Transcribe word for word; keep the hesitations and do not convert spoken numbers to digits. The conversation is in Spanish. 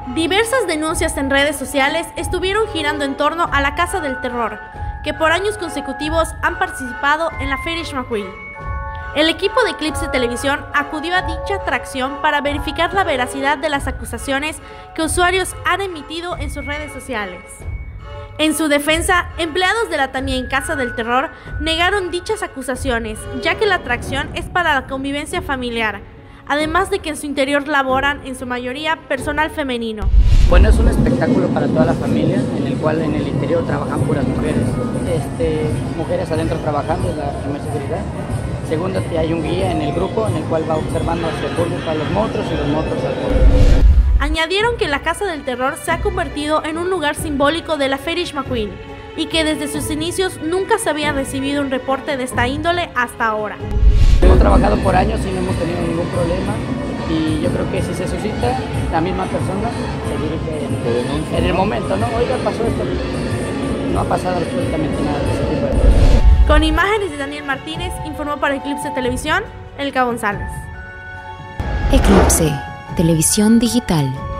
Diversas denuncias en redes sociales estuvieron girando en torno a la Casa del Terror, que por años consecutivos han participado en la Feria McQueen. El equipo de Eclipse Televisión acudió a dicha atracción para verificar la veracidad de las acusaciones que usuarios han emitido en sus redes sociales. En su defensa, empleados de la también Casa del Terror negaron dichas acusaciones, ya que la atracción es para la convivencia familiar, además de que en su interior laboran en su mayoría personal femenino. Bueno, es un espectáculo para toda la familia, en el cual en el interior trabajan puras mujeres. Este, mujeres adentro trabajando, es la primera seguridad. Segundo, que hay un guía en el grupo en el cual va observando hacia el público a los monstruos y los monstruos al público. Añadieron que la Casa del Terror se ha convertido en un lugar simbólico de la Feria McQueen y que desde sus inicios nunca se había recibido un reporte de esta índole hasta ahora. Hemos trabajado por años y no hemos tenido ningún problema, y yo creo que si se suscita, la misma persona se dirige en, en el momento, ¿no? Oiga, pasó esto. No ha pasado absolutamente nada de ese tipo de cosas. Con imágenes de Daniel Martínez, informó para Eclipse Televisión, Elka González. Eclipse Televisión Digital.